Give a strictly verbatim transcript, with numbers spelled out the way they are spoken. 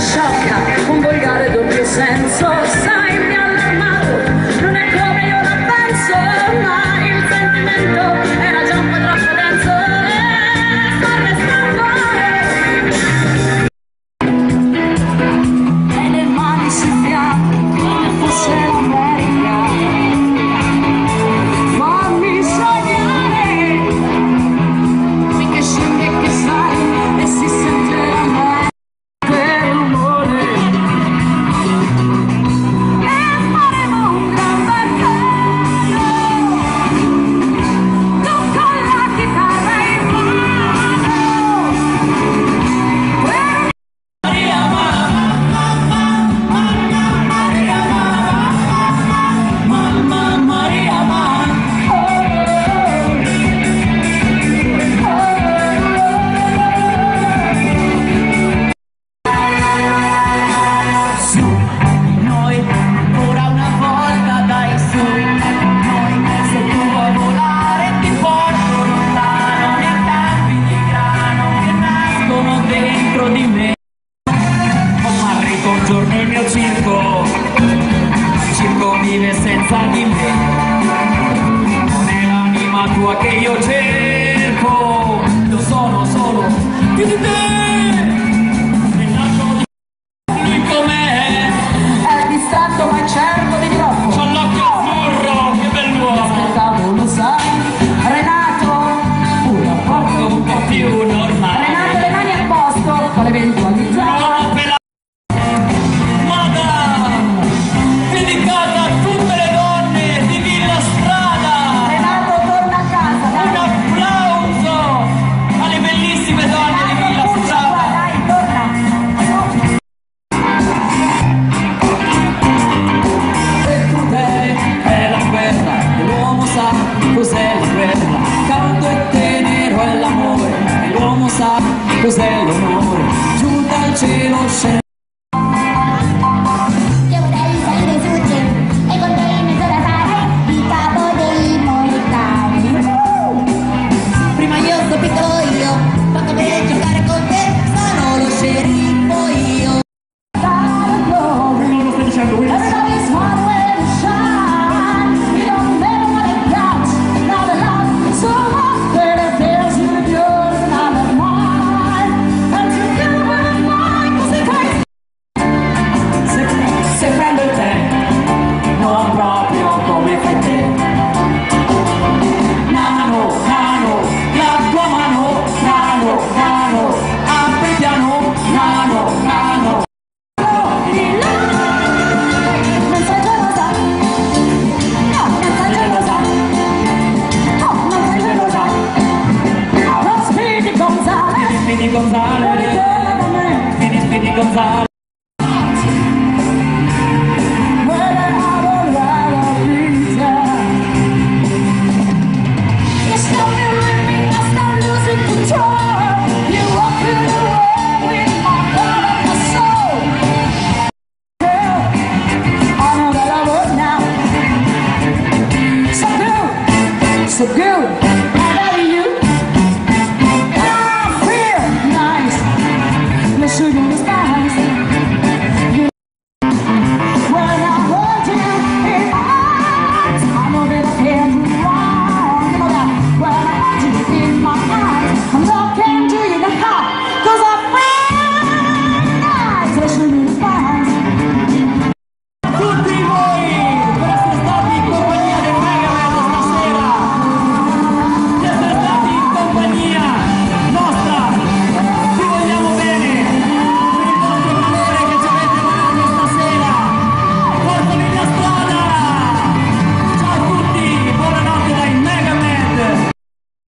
sciocca, un volgare doppio senso, sai mi ha allarmato, non è come io la penso, ma il sentimento era già un po' troppo denso e farne stampare. E le mani sul fianco, come fosse l'America, fammi sognare, finché scendi e che sai, e si sente l'amore. Di me ho marrito un giorno il mio circo, il circo vive senza di me, non è l'anima tua che io cerco, io sono solo più di te. Lui com'è? È distratto ma è certo di troppo, c'ha l'occhio azzurro, che bell'uomo, aspettavo lo sai, Renato, un rapporto un po' più normale. L'eventualità per la moda dedicata a tutte le donne di Villa Strada. Renato torna a casa, dai. Un applauso alle bellissime donne Renato, di Villa Strada. Qua, dai, torna. E crudele è la guerra, e l'uomo sa cos'è la guerra. Caldo e tenero è l'amore, e l'uomo sa cos'è l'onore. Giù dal cielo scende